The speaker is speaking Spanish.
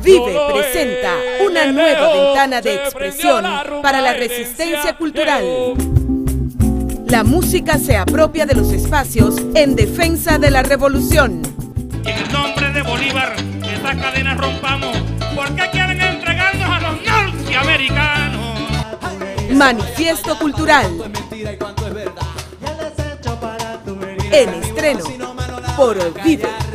Vive presenta una nueva ventana de expresión para la resistencia cultural. La música se apropia de los espacios en defensa de la revolución. En el nombre de Bolívar, esas cadenas rompamos, porque quieren entregarnos a los norteamericanos. Manifiesto cultural. En estreno por Vive.